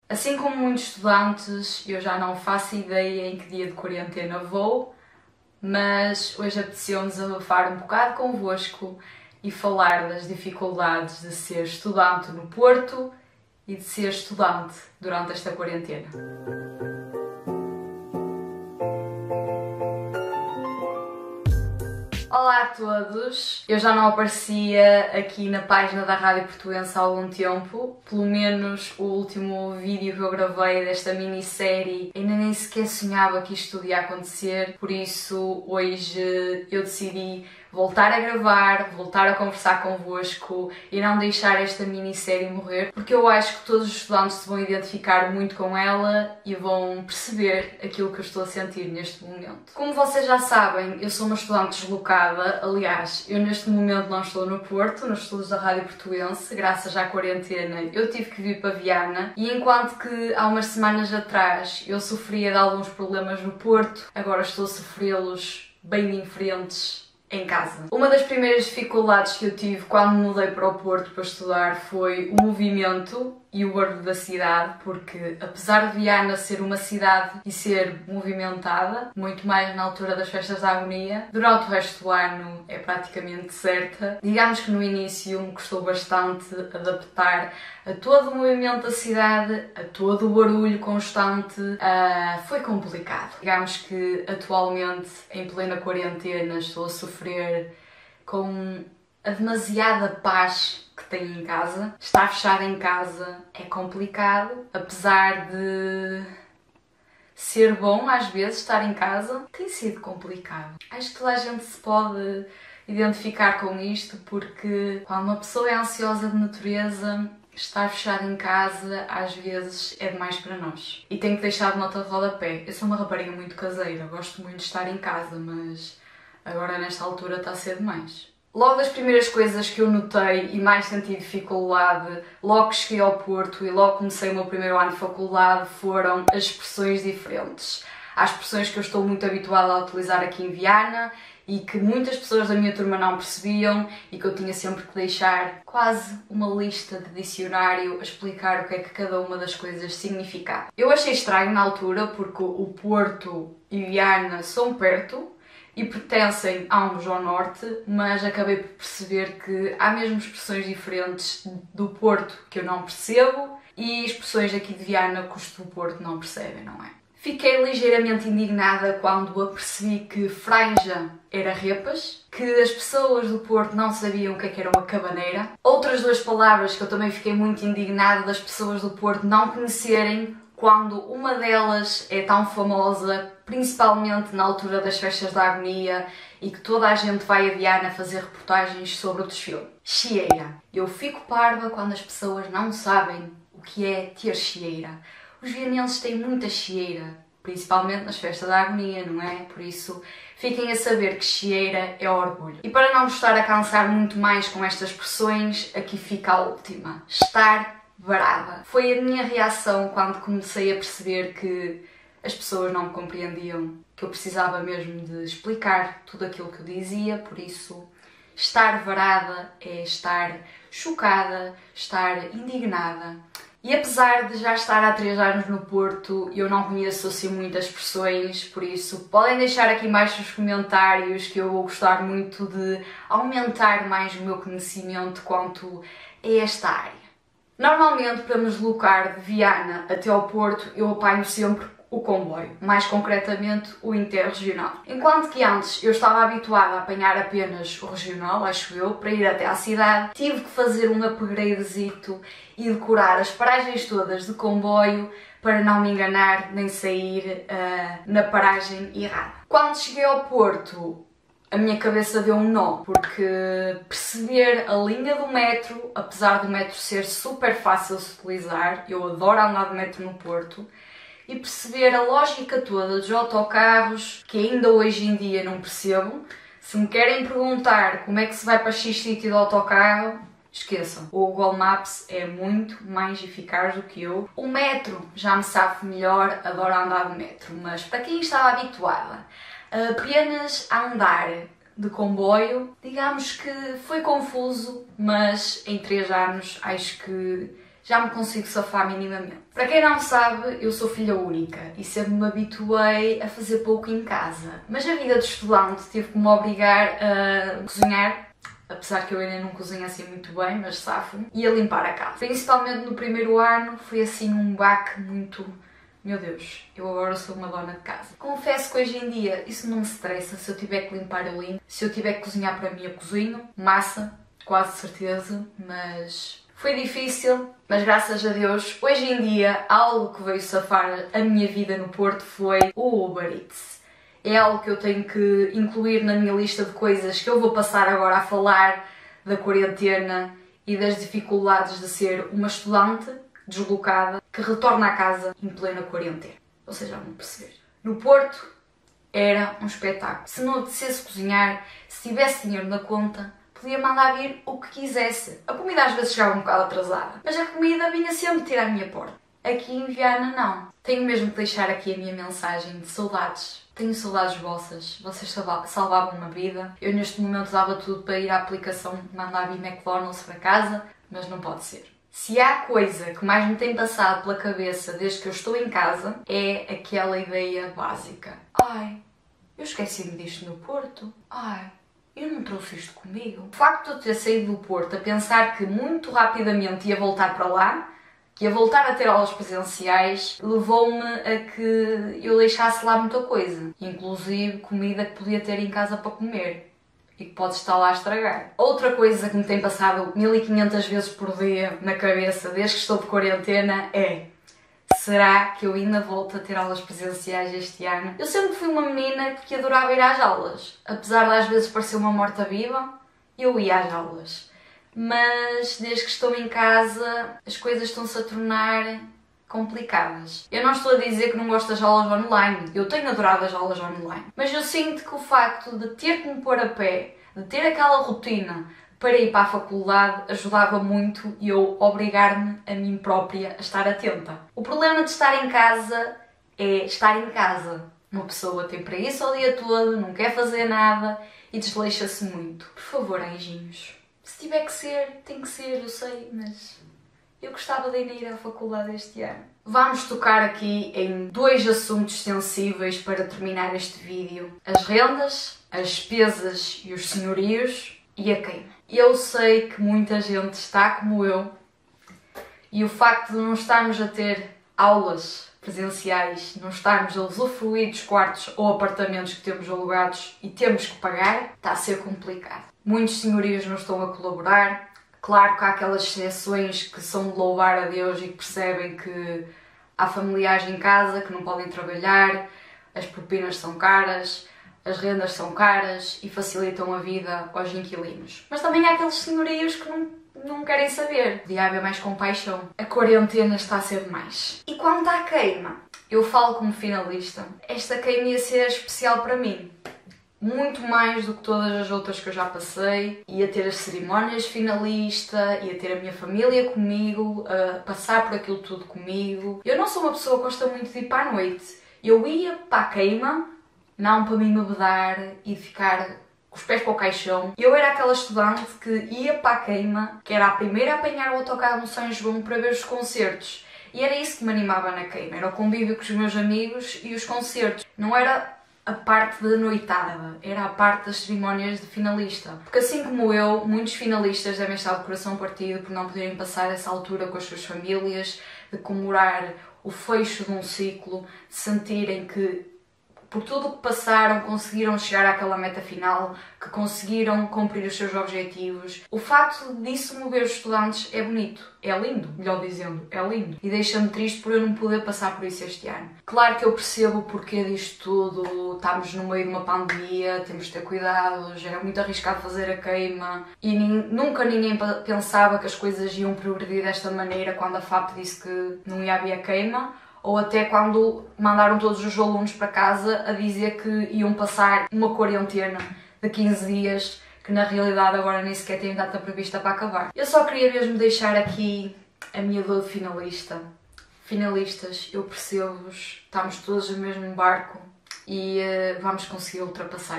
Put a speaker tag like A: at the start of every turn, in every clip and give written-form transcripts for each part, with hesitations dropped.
A: Assim como muitos estudantes, eu já não faço ideia em que dia de quarentena vou, mas hoje apeteceu-me desabafar um bocado convosco e falar das dificuldades de ser estudante no Porto e de ser estudante durante esta quarentena. Olá a todos! Eu já não aparecia aqui na página da Rádio Portuense há algum tempo, pelo menos o último vídeo que eu gravei desta minissérie ainda nem sequer sonhava que isto ia acontecer, por isso hoje eu decidi voltar a gravar, voltar a conversar convosco e não deixar esta minissérie morrer, porque eu acho que todos os estudantes se vão identificar muito com ela e vão perceber aquilo que eu estou a sentir neste momento. Como vocês já sabem, eu sou uma estudante deslocada, aliás, eu neste momento não estou no Porto, nos estudos da Rádio Portuense, graças à quarentena eu tive que vir para Viana, e enquanto que há umas semanas atrás eu sofria de alguns problemas no Porto, agora estou a sofrê-los bem diferentes em casa. Uma das primeiras dificuldades que eu tive quando me mudei para o Porto para estudar foi o movimento e o barulho da cidade, porque apesar de Viana ser uma cidade e ser movimentada, muito mais na altura das festas da Agonia, durante o resto do ano é praticamente deserta. Digamos que no início me custou bastante adaptar a todo o movimento da cidade, a todo o barulho constante, foi complicado. Digamos que atualmente, em plena quarentena, estou a sofrer com a demasiada paz que tenho em casa. Estar fechada em casa é complicado, apesar de ser bom às vezes estar em casa, tem sido complicado. Acho que toda a gente se pode identificar com isto, porque quando uma pessoa é ansiosa de natureza, estar fechada em casa às vezes é demais para nós. E tenho que deixar de nota de rodapé. Eu sou uma rapariga muito caseira, gosto muito de estar em casa, mas agora nesta altura está a ser demais. Logo das primeiras coisas que eu notei e mais senti dificuldade, logo que cheguei ao Porto e logo comecei o meu primeiro ano de faculdade, foram as expressões diferentes. Há expressões que eu estou muito habituada a utilizar aqui em Viana e que muitas pessoas da minha turma não percebiam e que eu tinha sempre que deixar quase uma lista de dicionário a explicar o que é que cada uma das coisas significava. Eu achei estranho na altura porque o Porto e Viana são perto e pertencem ambos ao norte, mas acabei por perceber que há mesmo expressões diferentes do Porto que eu não percebo e expressões aqui de Viana que os do Porto não percebem, não é? Fiquei ligeiramente indignada quando apercebi que franja era repas, que as pessoas do Porto não sabiam o que era uma cabaneira. Outras duas palavras que eu também fiquei muito indignada das pessoas do Porto não conhecerem, quando uma delas é tão famosa, principalmente na altura das festas da Agonia, e que toda a gente vai a Viana fazer reportagens sobre o desfile. Chieira. Eu fico parva quando as pessoas não sabem o que é ter chieira. Os vianenses têm muita chieira, principalmente nas festas da Agonia, não é? Por isso, fiquem a saber que chieira é orgulho. E para não vos estar a cansar muito mais com estas expressões, aqui fica a última. Estar varada. Foi a minha reação quando comecei a perceber que as pessoas não me compreendiam, que eu precisava mesmo de explicar tudo aquilo que eu dizia, por isso estar varada é estar chocada, estar indignada. E apesar de já estar há 3 anos no Porto, eu não conheço assim muitas expressões, por isso podem deixar aqui mais os comentários que eu vou gostar muito de aumentar mais o meu conhecimento quanto a esta área. Normalmente, para me deslocar de Viana até ao Porto, eu apanho sempre o comboio, mais concretamente o interregional. Enquanto que antes eu estava habituada a apanhar apenas o regional, acho eu, para ir até à cidade, tive que fazer um upgradezito e decorar as paragens todas de comboio para não me enganar nem sair na paragem errada. Quando cheguei ao Porto, a minha cabeça deu um nó, porque perceber a linha do metro, apesar do metro ser super fácil de se utilizar, eu adoro andar de metro no Porto, e perceber a lógica toda dos autocarros, que ainda hoje em dia não percebo. Se me querem perguntar como é que se vai para X sítio de autocarro, esqueçam. O Google Maps é muito mais eficaz do que eu. O metro já me sabe melhor, adoro andar de metro, mas para quem estava habituada a apenas andar de comboio, digamos que foi confuso, mas em 3 anos acho que já me consigo safar minimamente. Para quem não sabe, eu sou filha única e sempre me habituei a fazer pouco em casa. Mas a vida de estudante teve que me obrigar a cozinhar, apesar que eu ainda não cozinho assim muito bem, mas safo-me, e a limpar a casa. Principalmente no primeiro ano foi assim um baque muito... Meu Deus, eu agora sou uma dona de casa. Confesso que hoje em dia isso não me estressa. Se eu tiver que limpar, eu limpo. Se eu tiver que cozinhar para mim, eu cozinho. Massa, quase certeza, mas foi difícil. Mas graças a Deus, hoje em dia, algo que veio safar a minha vida no Porto foi o Uber Eats. É algo que eu tenho que incluir na minha lista de coisas que eu vou passar agora a falar da quarentena e das dificuldades de ser uma estudante deslocada que retorna à casa em plena quarentena. Vocês já vão perceber. No Porto era um espetáculo. Se não apetecesse cozinhar, se tivesse dinheiro na conta, podia mandar vir o que quisesse. A comida às vezes chegava um bocado atrasada, mas a comida vinha sempre ter à minha porta. Aqui em Viana não. Tenho mesmo que deixar aqui a minha mensagem de saudades. Tenho saudades vossas. Vocês salvavam uma vida. Eu neste momento dava tudo para ir à aplicação mandar vir McDonald's para casa, mas não pode ser. Se há coisa que mais me tem passado pela cabeça desde que eu estou em casa, é aquela ideia básica. Ai, eu esqueci-me disto no Porto. Ai, eu não trouxe isto comigo. O facto de eu ter saído do Porto a pensar que muito rapidamente ia voltar para lá, que ia voltar a ter aulas presenciais, levou-me a que eu deixasse lá muita coisa. Inclusive comida que podia ter em casa para comer e que pode estar lá a estragar. Outra coisa que me tem passado 1500 vezes por dia na cabeça desde que estou de quarentena é: será que eu ainda volto a ter aulas presenciais este ano? Eu sempre fui uma menina que adorava ir às aulas. Apesar de às vezes parecer uma morta-viva, eu ia às aulas. Mas desde que estou em casa as coisas estão-se a tornar complicadas. Eu não estou a dizer que não gosto das aulas online, eu tenho adorado as aulas online, mas eu sinto que o facto de ter que me pôr a pé, de ter aquela rotina para ir para a faculdade, ajudava muito e eu obrigar-me a mim própria a estar atenta. O problema de estar em casa é estar em casa. Uma pessoa tem preguiça o dia todo, não quer fazer nada e desleixa-se muito. Por favor, anjinhos, se tiver que ser, tem que ser, eu sei, mas eu gostava de ainda ir à faculdade este ano. Vamos tocar aqui em dois assuntos sensíveis para terminar este vídeo. As rendas, as despesas e os senhorios e a queima. Eu sei que muita gente está como eu e o facto de não estarmos a ter aulas presenciais, não estarmos a usufruir dos quartos ou apartamentos que temos alugados e temos que pagar, está a ser complicado. Muitos senhorios não estão a colaborar. Claro que há aquelas exceções que são de louvar a Deus e que percebem que há familiares em casa que não podem trabalhar, as propinas são caras, as rendas são caras e facilitam a vida aos inquilinos. Mas também há aqueles senhorios que não querem saber. Podia haver mais compaixão. A quarentena está a ser demais. E quanto à queima, eu falo como finalista, esta queima ia ser especial para mim. Muito mais do que todas as outras que eu já passei. Ia ter as cerimónias de finalista, ia ter a minha família comigo, a passar por aquilo tudo comigo. Eu não sou uma pessoa que gosta muito de ir para a noite. Eu ia para a queima, não para me embebedar e ficar com os pés para o caixão. Eu era aquela estudante que ia para a queima, que era a primeira a apanhar o autocarro no São João para ver os concertos. E era isso que me animava na queima, era o convívio com os meus amigos e os concertos. Não era a parte da noitada, era a parte das cerimónias de finalista. Porque assim como eu, muitos finalistas devem estar de coração partido por não poderem passar essa altura com as suas famílias, de comemorar o fecho de um ciclo, de sentirem que por tudo o que passaram conseguiram chegar àquela meta final, que conseguiram cumprir os seus objetivos. O facto disso mover os estudantes é bonito, é lindo, melhor dizendo, é lindo. E deixa-me triste por eu não poder passar por isso este ano. Claro que eu percebo o porquê disto tudo, estamos no meio de uma pandemia, temos de ter cuidados, era muito arriscado fazer a queima e nunca ninguém pensava que as coisas iam progredir desta maneira quando a FAP disse que não ia haver queima. Ou até quando mandaram todos os alunos para casa a dizer que iam passar uma quarentena de 15 dias, que na realidade agora nem sequer tem data prevista para acabar. Eu só queria mesmo deixar aqui a minha dor de finalista. Finalistas, eu percebo-vos, estamos todos no mesmo barco e vamos conseguir ultrapassar isto tudo.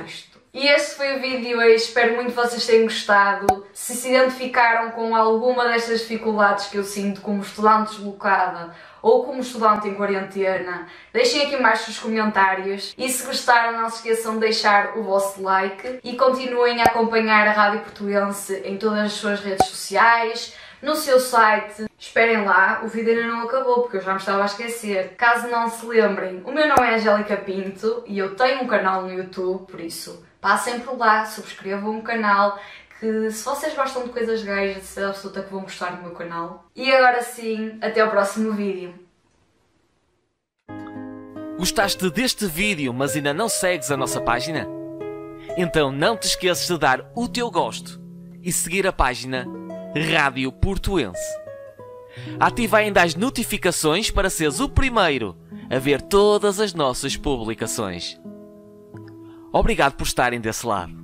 A: E este foi o vídeo de hoje, espero muito que vocês tenham gostado. Se se identificaram com alguma destas dificuldades que eu sinto como estudante deslocada ou como estudante em quarentena, deixem aqui embaixo os comentários e se gostaram não se esqueçam de deixar o vosso like e continuem a acompanhar a Rádio Portuense em todas as suas redes sociais, no seu site. Esperem lá, o vídeo ainda não acabou porque eu já me estava a esquecer. Caso não se lembrem, o meu nome é Angélica Pinto e eu tenho um canal no YouTube, por isso passem por lá, subscrevam o canal, que se vocês gostam de coisas gays, de certeza absoluta que vão gostar do meu canal. E agora sim, até ao próximo vídeo.
B: Gostaste deste vídeo, mas ainda não segues a nossa página? Então não te esqueças de dar o teu gosto e seguir a página Rádio Portuense. Ativa ainda as notificações para seres o primeiro a ver todas as nossas publicações. Obrigado por estarem desse lado.